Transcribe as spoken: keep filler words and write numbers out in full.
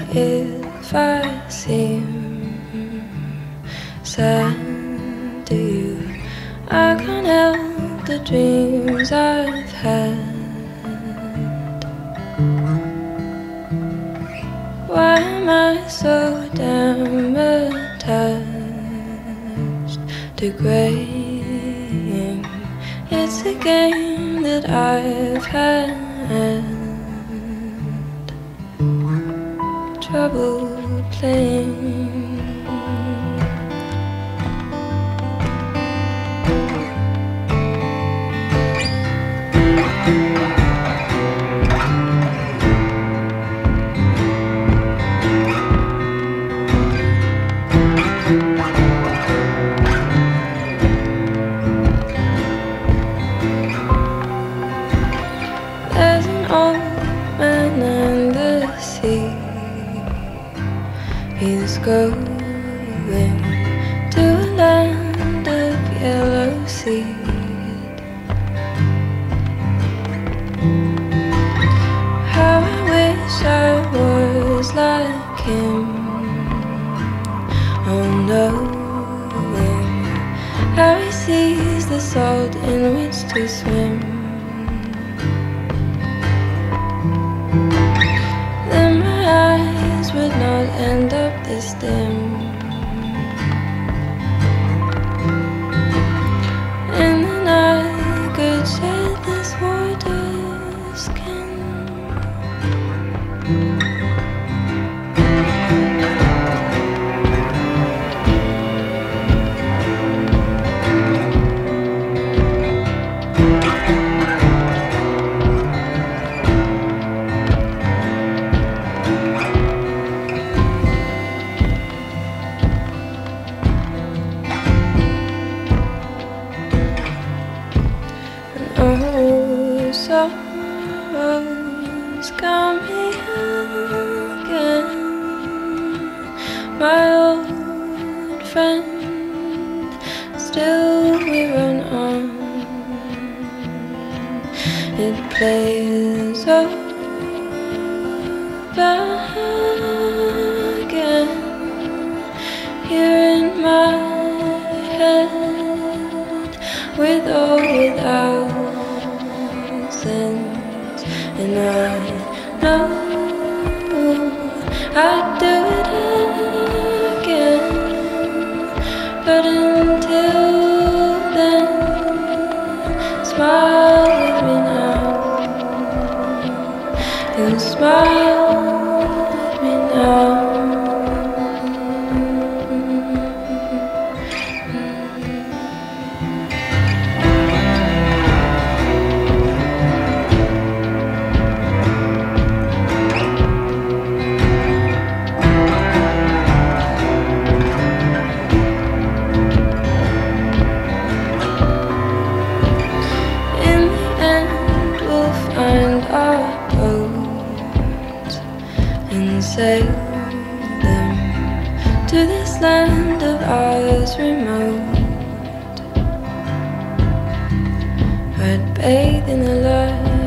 if I seem sad to you. I can't help the dreams I've had. Why am I so damn attached to graying? It's a game that I've had trouble playing. There's an old man in the sea. He's going to a land of yellow seed. How I wish I was like him, oh knowing how he sees the salt in which to swim. Then my eyes would not end up this dim, and then I could shed this water skin. Oh, sorrows coming again, my old friend. Still we run on. It plays over again here in my head, with or without sense. And I know I'd do it again, but until then, smile with me now. You smile with me now. Sail them to this land of ours remote. I'd bathe in the light